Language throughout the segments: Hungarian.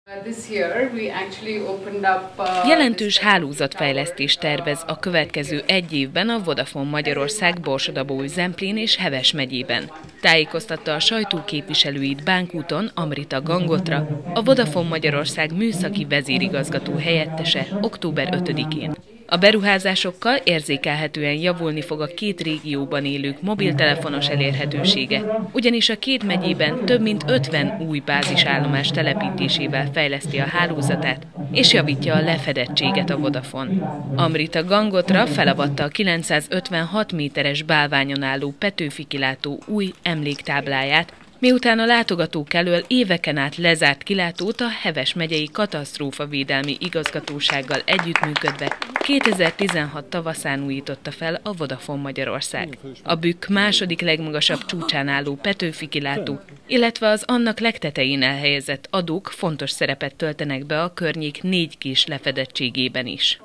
Jelentős hálózatfejlesztést tervez a következő egy évben a Vodafone Magyarország Borsod-Abaúj-Zemplén és Heves megyében. Tájékoztatta a sajtó képviselőit Bánkúton Amrita Gangotra, a Vodafone Magyarország műszaki vezérigazgató helyettese október 5-én. A beruházásokkal érzékelhetően javulni fog a két régióban élők mobiltelefonos elérhetősége, ugyanis a két megyében több mint 50 új bázisállomás telepítésével fejleszti a hálózatát, és javítja a lefedettséget a Vodafone. Amrita Gangotra felavatta a 956 méteres bálványon álló Petőfi kilátó új emléktábláját, miután a látogatók elől éveken át lezárt kilátót a Heves megyei katasztrófavédelmi igazgatósággal együttműködve 2016 tavaszán újította fel a Vodafone Magyarország. A Bükk második legmagasabb csúcsán álló Petőfi kilátó, illetve az annak legtetején elhelyezett adók fontos szerepet töltenek be a környék 4G-s lefedettségében is.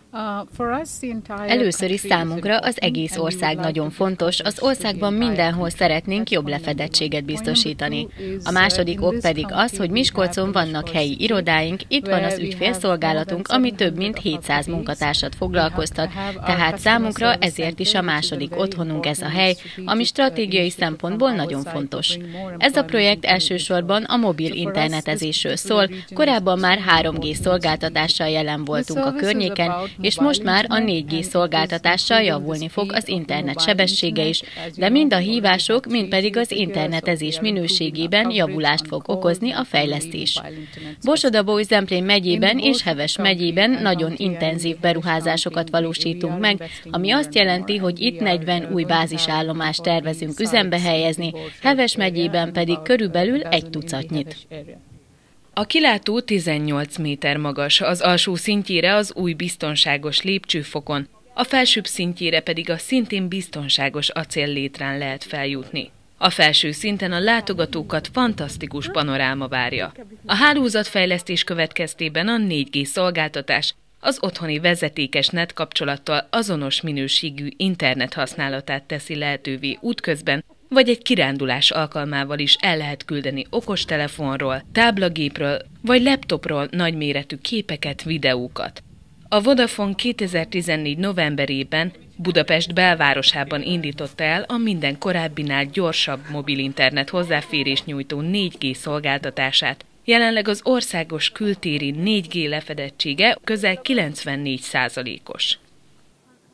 Először is számunkra az egész ország nagyon fontos, az országban mindenhol szeretnénk jobb lefedettséget biztosítani. A második ok pedig az, hogy Miskolcon vannak helyi irodáink, itt van az ügyfélszolgálatunk, ami több mint 700 munkatársat foglalkoztat, tehát számunkra ezért is a második otthonunk ez a hely, ami stratégiai szempontból nagyon fontos. Ez a projekt elsősorban a mobil internetezésről szól, korábban már 3G szolgáltatással jelen voltunk a környéken, és most már a 4G szolgáltatással javulni fog az internet sebessége is, de mind a hívások, mind pedig az internetezés minőségében javulást fog okozni a fejlesztés. Borsod-Abaúj-Zemplén megyében és Heves megyében nagyon intenzív beruházásokat valósítunk meg, ami azt jelenti, hogy itt 40 új bázisállomást tervezünk üzembe helyezni, Heves megyében pedig körülbelül 1 tucatnyit. A kilátó 18 méter magas, az alsó szintjére az új biztonságos lépcsőfokon, a felsőbb szintjére pedig a szintén biztonságos acéllétrán lehet feljutni. A felső szinten a látogatókat fantasztikus panoráma várja. A hálózatfejlesztés következtében a 4G szolgáltatás az otthoni vezetékes netkapcsolattal azonos minőségű internet használatát teszi lehetővé útközben, vagy egy kirándulás alkalmával is el lehet küldeni okostelefonról, táblagépről vagy laptopról nagyméretű képeket, videókat. A Vodafone 2014. novemberében Budapest belvárosában indította el a minden korábbinál gyorsabb mobil internet hozzáférés nyújtó 4G szolgáltatását. Jelenleg az országos kültéri 4G lefedettsége közel 94%-os.